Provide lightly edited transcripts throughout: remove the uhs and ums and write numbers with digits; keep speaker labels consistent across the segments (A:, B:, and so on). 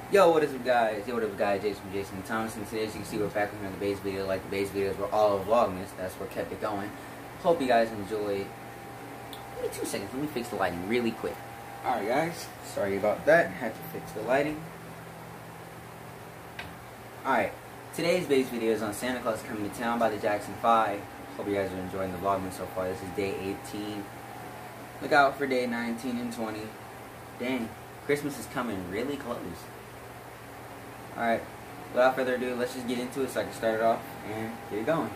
A: Yo, what is up guys? Yo, what up guys? Jason Thomas, and today as you can see we're back with another base video. Like the base videos were all of Vlogmas, that's what kept it going. Hope you guys enjoyed. Give me 2 seconds, let me fix the lighting really quick. Alright guys, sorry about that, had to fix the lighting. Alright, today's base video is on Santa Claus Coming to Town by the Jackson 5. Hope you guys are enjoying the Vlogmas so far. This is day 18. Look out for day 19 and 20. Dang, Christmas is coming really close. Alright, without further ado, let's just get into it so I can start it off and get it going.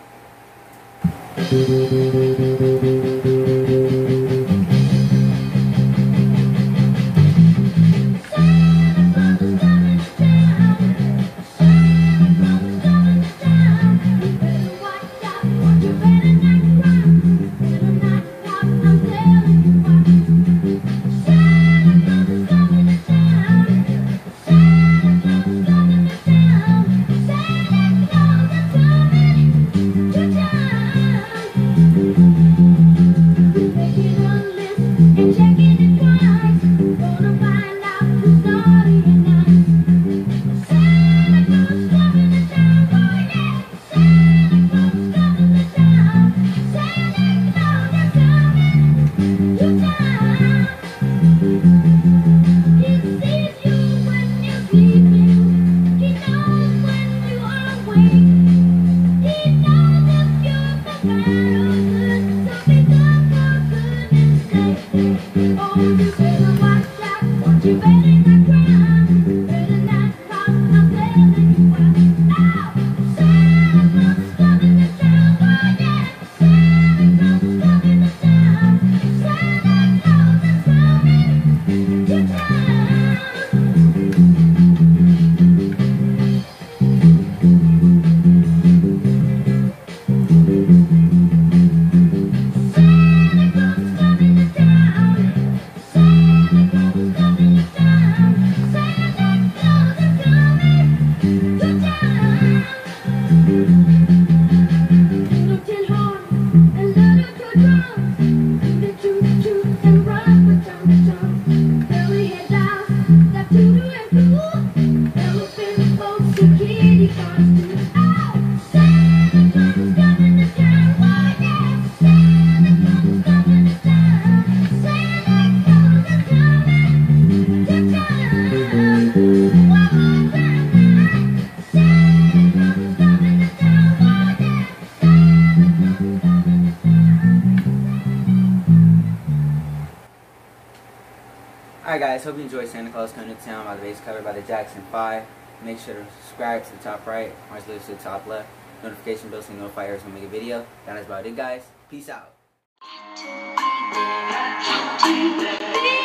A: Alright guys, hope you enjoyed Santa Claus Coming to Town by the Base, covered by the Jackson 5. Make sure to subscribe to the top right, orange to the top left, notification bell so you notify every time we make a video. That is about it guys. Peace out.